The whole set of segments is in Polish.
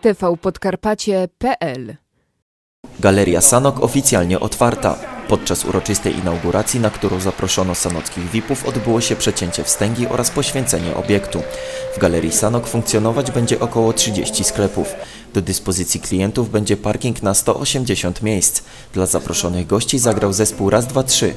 tvpodkarpacie.pl. Galeria Sanok oficjalnie otwarta. Podczas uroczystej inauguracji, na którą zaproszono sanockich VIP-ów, odbyło się przecięcie wstęgi oraz poświęcenie obiektu. W Galerii Sanok funkcjonować będzie około 30 sklepów. Do dyspozycji klientów będzie parking na 180 miejsc. Dla zaproszonych gości zagrał zespół Raz, Dwa, Trzy.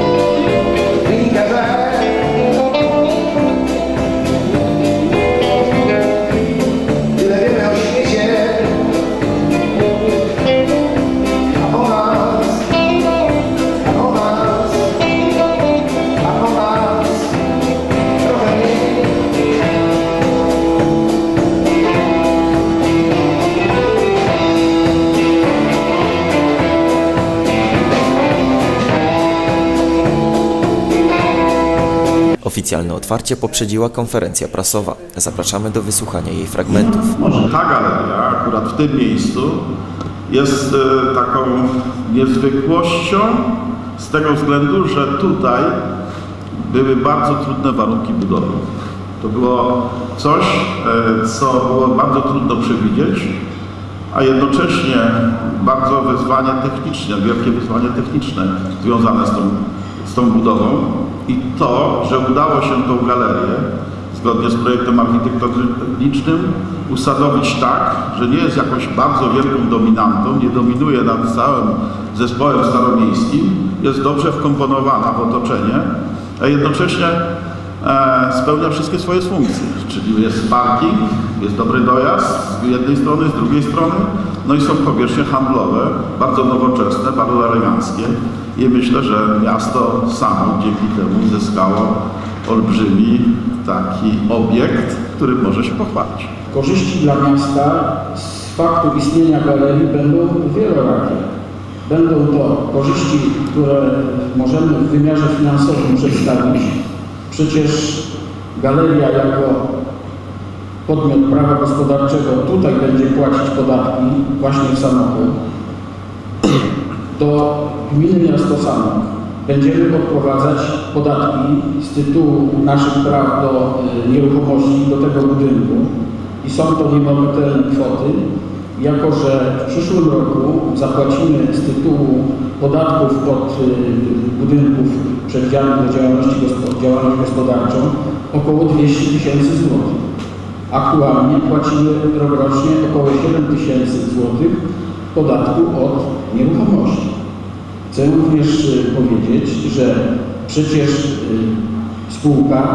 Oficjalne otwarcie poprzedziła konferencja prasowa. Zapraszamy do wysłuchania jej fragmentów. Może ta galeria akurat w tym miejscu jest taką niezwykłością z tego względu, że tutaj były bardzo trudne warunki budowy. To było coś, co było bardzo trudno przewidzieć, a jednocześnie bardzo wyzwanie techniczne, wielkie wyzwanie techniczne związane z tą budową. I to, że udało się tą galerię, zgodnie z projektem architektonicznym, usadowić tak, że nie jest jakąś bardzo wielką dominantą, nie dominuje nad całym zespołem staromiejskim, jest dobrze wkomponowana w otoczenie, a jednocześnie spełnia wszystkie swoje funkcje. Czyli jest parking, jest dobry dojazd z jednej strony, z drugiej strony, no i są powierzchnie handlowe, bardzo nowoczesne, bardzo eleganckie. I myślę, że miasto samo dzięki temu zyskało olbrzymi taki obiekt, który może się pochwalić. Korzyści dla miasta z faktu istnienia galerii będą wielorakie. Będą to korzyści, które możemy w wymiarze finansowym przedstawić. Przecież galeria jako podmiot prawa gospodarczego tutaj będzie płacić podatki właśnie w Sanoku. Do gminy miasto Sanok będziemy odprowadzać podatki z tytułu naszych praw do nieruchomości, do tego budynku i są to niebagatelne kwoty, jako że w przyszłym roku zapłacimy z tytułu podatków od budynków przewidzianych do działalność gospodarczą około 200 000 złotych. Aktualnie płacimy rokrocznie około 7 000 złotych podatku od nieruchomości. Chcę również powiedzieć, że przecież spółka,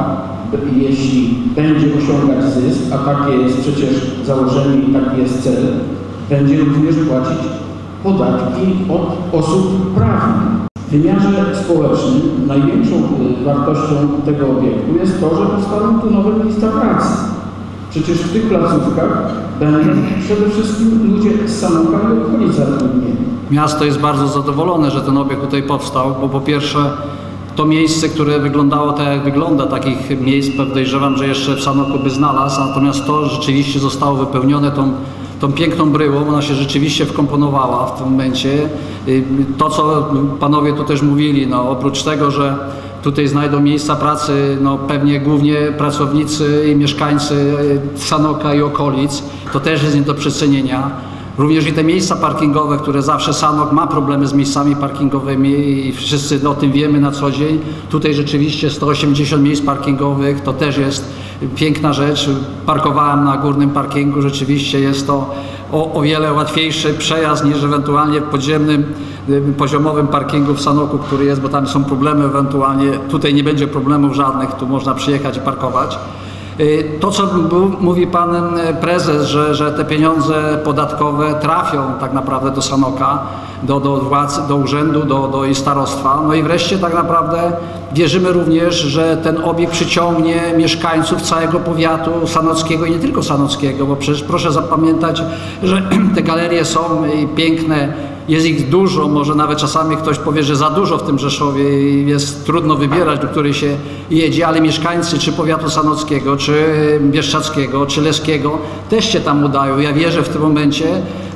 jeśli będzie osiągać zysk, a takie jest przecież założenie i taki jest cel, będzie również płacić podatki od osób prawnych. W wymiarze społecznym największą wartością tego obiektu jest to, że powstaną tu nowe miejsca pracy. Przecież w tych placówkach będą przede wszystkim ludzie z Sanoka i okolic zatrudnieni. Miasto jest bardzo zadowolone, że ten obiekt tutaj powstał, bo po pierwsze to miejsce, które wyglądało tak jak wygląda, takich miejsc podejrzewam, że jeszcze w Sanoku by znalazł, natomiast to rzeczywiście zostało wypełnione tą piękną bryłą, ona się rzeczywiście wkomponowała w tym momencie. To, co panowie tu też mówili, no, oprócz tego, że tutaj znajdą miejsca pracy, no, pewnie głównie pracownicy i mieszkańcy Sanoka i okolic, to też jest nie do przecenienia. Również i te miejsca parkingowe, które zawsze Sanok ma problemy z miejscami parkingowymi i wszyscy o tym wiemy na co dzień. Tutaj rzeczywiście 180 miejsc parkingowych to też jest piękna rzecz. Parkowałem na górnym parkingu, rzeczywiście jest to o wiele łatwiejszy przejazd niż ewentualnie w podziemnym, poziomowym parkingu w Sanoku, który jest, bo tam są problemy ewentualnie. Tutaj nie będzie problemów żadnych, tu można przyjechać i parkować. To, co mówi pan prezes, że te pieniądze podatkowe trafią tak naprawdę do Sanoka, do władz, do urzędu, do starostwa. No i wreszcie tak naprawdę wierzymy również, że ten obiekt przyciągnie mieszkańców całego powiatu sanockiego i nie tylko sanockiego, bo przecież proszę zapamiętać, że te galerie są piękne, jest ich dużo, może nawet czasami ktoś powie, że za dużo w tym Rzeszowie i jest trudno wybierać, do której się jedzie, ale mieszkańcy czy powiatu sanockiego, czy bieszczadzkiego, czy leskiego też się tam udają. Ja wierzę w tym momencie,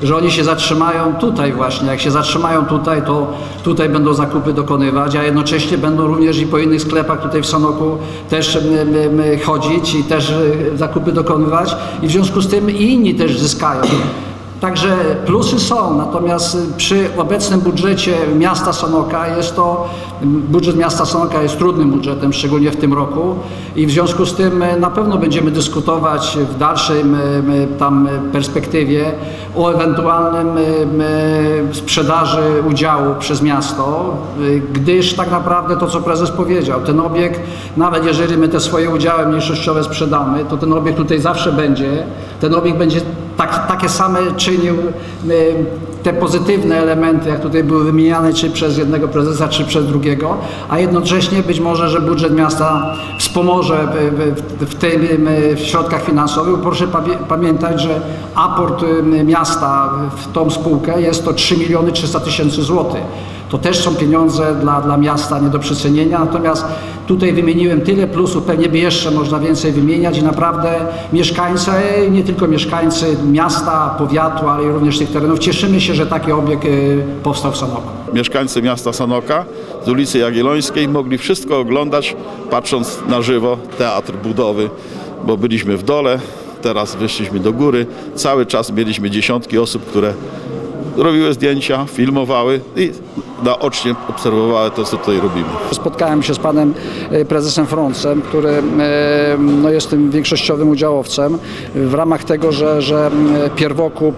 że oni się zatrzymają tutaj właśnie. Jak się zatrzymają tutaj, to tutaj będą zakupy dokonywać, a jednocześnie będą również i po innych sklepach tutaj w Sanoku też chodzić i też zakupy dokonywać i w związku z tym i inni też zyskają. Także plusy są, natomiast przy obecnym budżecie miasta Sanoka budżet miasta Sanoka jest trudnym budżetem, szczególnie w tym roku i w związku z tym na pewno będziemy dyskutować w dalszej perspektywie o ewentualnym sprzedaży udziału przez miasto, gdyż tak naprawdę to, co prezes powiedział, ten obiekt, nawet jeżeli my te swoje udziały mniejszościowe sprzedamy, to ten obiekt tutaj zawsze będzie, ten obiekt będzie takie same czynił te pozytywne elementy, jak tutaj były wymieniane, czy przez jednego prezesa, czy przez drugiego, a jednocześnie być może, że budżet miasta wspomoże w tym środkach finansowych. Proszę pamiętać, że aport miasta w tą spółkę jest to 3 300 000 złotych. To też są pieniądze dla miasta nie do przecenienia, natomiast tutaj wymieniłem tyle plusów, pewnie by jeszcze można więcej wymieniać i naprawdę mieszkańcy, nie tylko mieszkańcy miasta, powiatu, ale i również tych terenów, cieszymy się, że taki obiekt powstał w Sanoku. Mieszkańcy miasta Sanoka z ulicy Jagiellońskiej mogli wszystko oglądać, patrząc na żywo teatr budowy, bo byliśmy w dole, teraz wyszliśmy do góry, cały czas mieliśmy dziesiątki osób, które robiły zdjęcia, filmowały i naocznie obserwowały to, co tutaj robimy. Spotkałem się z panem prezesem Frącem, który jest tym większościowym udziałowcem w ramach tego, że pierwokup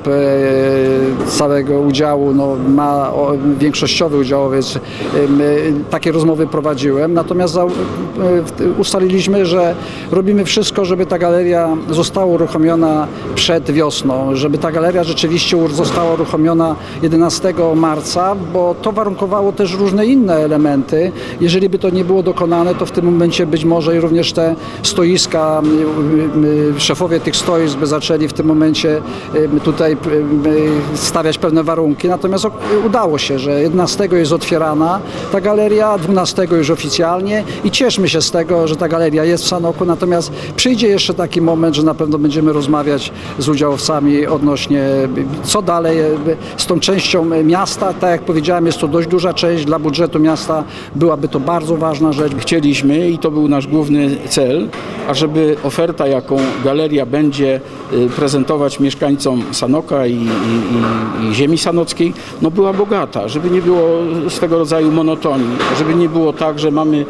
całego udziału ma większościowy udziałowiec. Takie rozmowy prowadziłem, natomiast ustaliliśmy, że robimy wszystko, żeby ta galeria została uruchomiona przed wiosną, żeby ta galeria rzeczywiście została uruchomiona 11 marca, bo to warunkowało też różne inne elementy. Jeżeli by to nie było dokonane, to w tym momencie być może i również te stoiska, szefowie tych stoisk by zaczęli w tym momencie tutaj stawiać pewne warunki. Natomiast udało się, że 11 jest otwierana ta galeria, 12 już oficjalnie i cieszmy się z tego, że ta galeria jest w Sanoku. Natomiast przyjdzie jeszcze taki moment, że na pewno będziemy rozmawiać z udziałowcami odnośnie co dalej z tą częścią miasta. Tak jak powiedziałem, jest to dość duża część dla budżetu miasta. Byłaby to bardzo ważna rzecz. Chcieliśmy i to był nasz główny cel, ażeby oferta, jaką galeria będzie prezentować mieszkańcom Sanoka i ziemi sanockiej, była bogata, żeby nie było swego rodzaju monotonii, żeby nie było tak, że mamy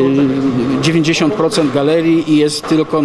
90% galerii i jest tylko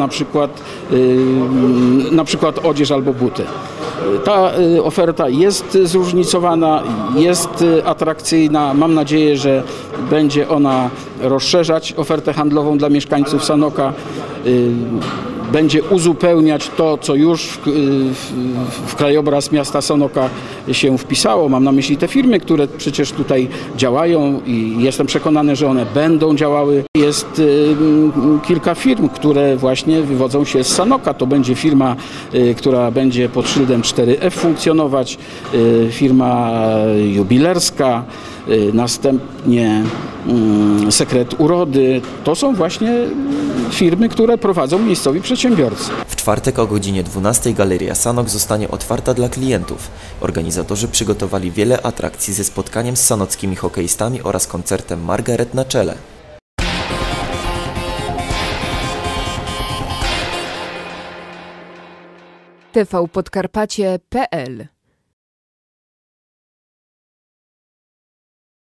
na przykład odzież albo buty. Ta oferta jest zróżnicowana, jest atrakcyjna. Mam nadzieję, że będzie ona rozszerzać ofertę handlową dla mieszkańców Sanoka. Będzie uzupełniać to, co już w krajobraz miasta Sanoka się wpisało. Mam na myśli te firmy, które przecież tutaj działają i jestem przekonany, że one będą działały. Jest kilka firm, które właśnie wywodzą się z Sanoka. To będzie firma, która będzie pod szyldem 4F funkcjonować, firma jubilerska, następnie Sekret Urody. To są właśnie firmy, które prowadzą miejscowi przedsiębiorcy. W czwartek o godzinie 12 Galeria Sanok zostanie otwarta dla klientów. Organizatorzy przygotowali wiele atrakcji ze spotkaniem z sanockimi hokeistami oraz koncertem Margaret na czele. tvpodkarpacie.pl